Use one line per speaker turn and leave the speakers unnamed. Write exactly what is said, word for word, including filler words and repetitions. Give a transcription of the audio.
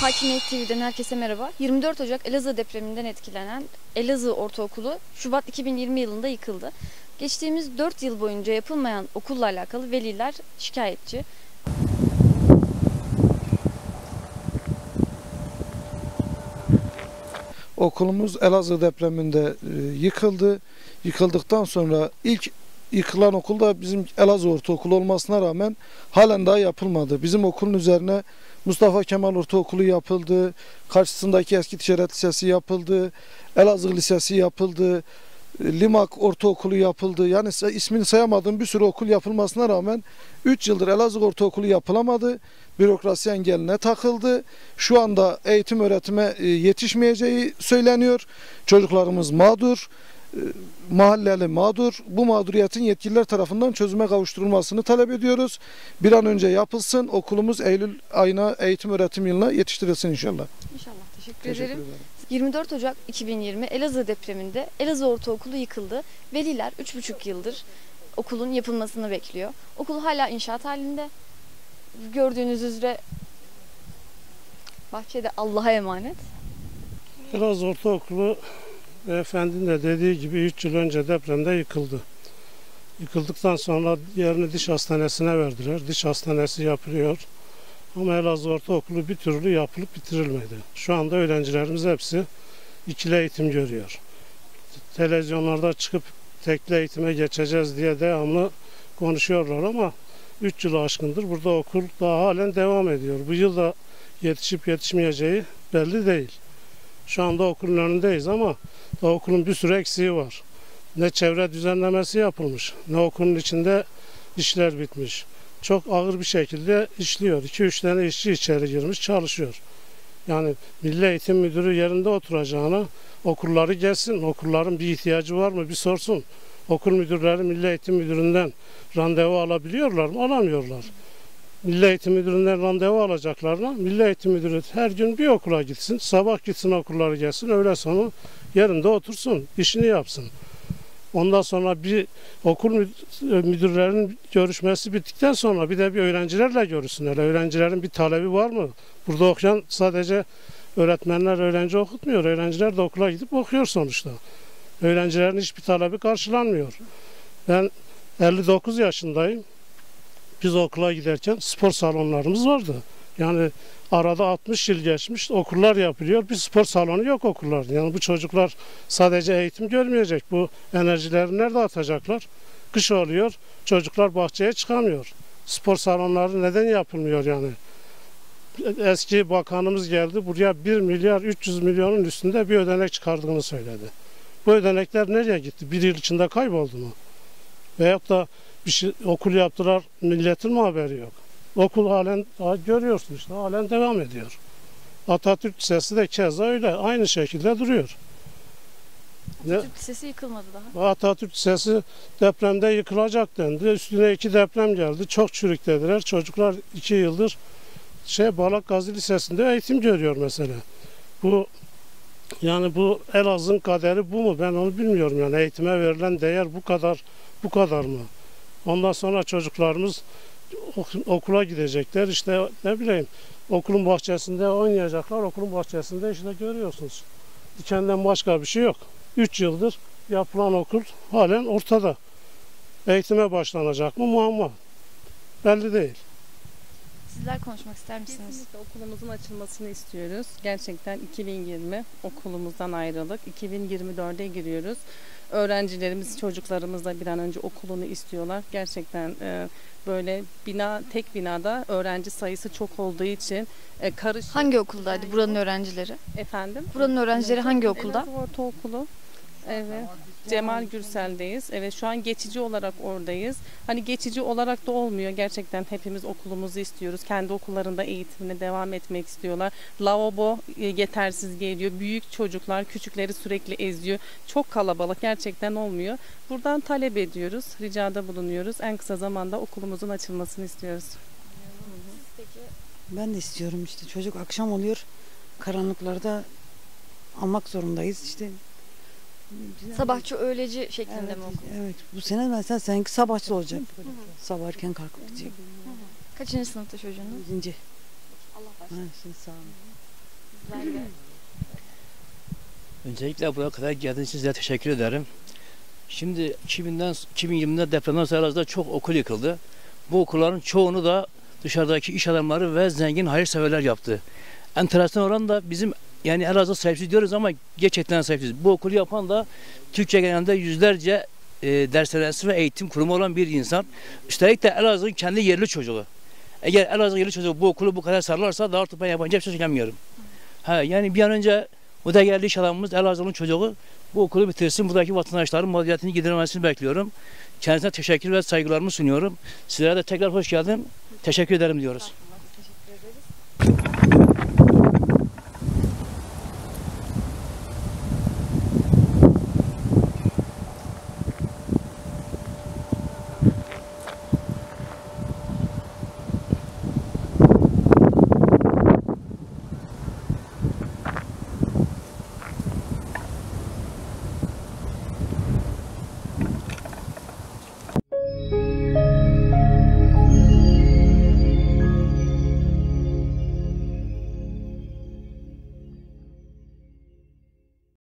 Hakimiyet T V'den herkese merhaba. yirmi dört Ocak Elazığ depreminden etkilenen Elazığ Ortaokulu Şubat iki bin yirmi yılında yıkıldı. Geçtiğimiz dört yıl boyunca yapılmayan okulla alakalı veliler şikayetçi.
Okulumuz Elazığ depreminde yıkıldı. Yıkıldıktan sonra ilk yıkılan okul da bizim Elazığ Ortaokulu olmasına rağmen halen daha yapılmadı. Bizim okulun üzerine Mustafa Kemal Ortaokulu yapıldı, karşısındaki Eski Ticaret Lisesi yapıldı, Elazığ Lisesi yapıldı, Limak Ortaokulu yapıldı. Yani ismini sayamadığım bir sürü okul yapılmasına rağmen üç yıldır Elazığ Ortaokulu yapılamadı. Bürokrasi engeline takıldı. Şu anda eğitim öğretime yetişmeyeceği söyleniyor. Çocuklarımız mağdur, mahalleli mağdur. Bu mağduriyetin yetkililer tarafından çözüme kavuşturulmasını talep ediyoruz. Bir an önce yapılsın. Okulumuz Eylül ayına eğitim öğretim yılına yetiştirilsin inşallah.
İnşallah. Teşekkür,
Teşekkür
ederim.
ederim.
yirmi dört Ocak iki bin yirmi Elazığ depreminde Elazığ Ortaokulu yıkıldı. Veliler üç buçuk yıldır okulun yapılmasını bekliyor. Okul hala inşaat halinde. Gördüğünüz üzere bahçede Allah'a emanet.
Elazığ Ortaokulu beyefendinin de dediği gibi üç yıl önce depremde yıkıldı. Yıkıldıktan sonra yerini diş hastanesine verdiler. Diş hastanesi yapılıyor. Ama Elazığ Ortaokulu bir türlü yapılıp bitirilmedi. Şu anda öğrencilerimiz hepsi ikili eğitim görüyor. Televizyonlarda çıkıp tekli eğitime geçeceğiz diye devamlı konuşuyorlar ama üç yılı aşkındır burada okul daha halen devam ediyor. Bu yıl da yetişip yetişmeyeceği belli değil. Şu anda okulun önündeyiz ama da okulun bir sürü eksiği var. Ne çevre düzenlemesi yapılmış, ne okulun içinde işler bitmiş. Çok ağır bir şekilde işliyor. iki üç tane işçi içeri girmiş çalışıyor. Yani Milli Eğitim Müdürü yerinde oturacağına okulları gelsin, okulların bir ihtiyacı var mı bir sorsun. Okul müdürleri Milli Eğitim Müdürü'nden randevu alabiliyorlar mı? Alamıyorlar. Milli Eğitim Müdürü'nden randevu alacaklarına Milli Eğitim Müdürü her gün bir okula gitsin, sabah gitsin okulları gelsin, öğle sonu yerinde otursun, işini yapsın. Ondan sonra bir okul müdürlerinin görüşmesi bittikten sonra bir de bir öğrencilerle görüşsünler. Öğrencilerin bir talebi var mı? Burada okuyan sadece öğretmenler öğrenci okutmuyor. Öğrenciler de okula gidip okuyor sonuçta. Öğrencilerin hiçbir talebi karşılanmıyor. Ben elli dokuz yaşındayım. Biz okula giderken spor salonlarımız vardı. Yani arada altmış yıl geçmiş, okullar yapılıyor. Bir spor salonu yok okullarda. Yani bu çocuklar sadece eğitim görmeyecek. Bu enerjileri nerede atacaklar? Kış oluyor, çocuklar bahçeye çıkamıyor. Spor salonları neden yapılmıyor yani? Eski bakanımız geldi, buraya bir milyar üç yüz milyonun üstünde bir ödenek çıkardığını söyledi. Bu ödenekler nereye gitti? Bir yıl içinde kayboldu mu? Veyahut da bir şey, okul yaptılar, milletin mi haberi yok? Okul halen görüyorsun işte, halen devam ediyor. Atatürk Lisesi de keza öyle, aynı şekilde duruyor.
Atatürk Lisesi yıkılmadı daha.
Atatürk Lisesi depremde yıkılacak dendi. Üstüne iki deprem geldi, çok çürük dediler. Çocuklar iki yıldır şey Balak Gazi Lisesi'nde eğitim görüyor mesela. Bu yani bu Elazığ'ın kaderi bu mu? Ben onu bilmiyorum yani. Eğitime verilen değer bu kadar bu kadar mı? Ondan sonra çocuklarımız okula gidecekler. İşte ne bileyim okulun bahçesinde oynayacaklar. Okulun bahçesinde işte görüyorsunuz. Dikenden başka bir şey yok. üç yıldır yapılan okul halen ortada. Eğitime başlanacak mı? Muamma. Belli değil.
Sizler konuşmak ister misiniz?
Kesinlikle okulumuzun açılmasını istiyoruz. Gerçekten iki bin yirmi okulumuzdan ayrıldık. iki bin yirmi dörde giriyoruz. Öğrencilerimiz, çocuklarımız da bir an önce okulunu istiyorlar. Gerçekten e, böyle bina, tek binada öğrenci sayısı çok olduğu için e, karışık.
Hangi okuldaydı buranın öğrencileri?
Efendim?
Buranın öğrencileri hangi okulda?
Elazığ Ortaokulu. Evet. Cemal Gürsel'deyiz. Evet, şu an geçici olarak oradayız. Hani geçici olarak da olmuyor. Gerçekten hepimiz okulumuzu istiyoruz. Kendi okullarında eğitimine devam etmek istiyorlar. Lavabo yetersiz geliyor. Büyük çocuklar küçükleri sürekli eziyor. Çok kalabalık, gerçekten olmuyor. Buradan talep ediyoruz. Ricada bulunuyoruz. En kısa zamanda okulumuzun açılmasını istiyoruz.
Ben de istiyorum işte. Çocuk akşam oluyor. Karanlıklarda almak zorundayız işte.
Sabahçı öğleci şeklinde
Evet,
mi okul?
evet. Bu sene mesela seninki sabahçı olacak. Sabah erken kalkıp gidecek.
Kaçıncı sınıfta çocuğunuz?
Birinci.
Allah
Ha,
başlasın.
şimdi sağ olun.
sizlerle.
Öncelikle buraya kadar geldiğiniz için size teşekkür ederim. Şimdi iki binden, iki bin yirmide depremden sonra Elazığ'da çok okul yıkıldı. Bu okulların çoğunu da dışarıdaki iş adamları ve zengin hayırseverler yaptı. Enteresan olan da bizim, yani Elazığ sahipsiz diyoruz ama gerçekten sahipsiz. Bu okulu yapan da Türkiye genelinde yüzlerce e, dershanesi ve eğitim kurumu olan bir insan. Üstelik de Elazığ'ın kendi yerli çocuğu. Eğer Elazığ yerli çocuğu bu okulu bu kadar sarlarsa da artık ben yabancı bir şey söylemiyorum. Ha, yani bir an önce o da yerli iş adamımız Elazığ'ın çocuğu bu okulu bitirsin. Buradaki vatandaşların mağduriyetini gidermesini bekliyorum. Kendisine teşekkür ve saygılarımı sunuyorum. Sizlere de tekrar hoş geldin. Teşekkür ederim diyoruz.
Teşekkür ederiz.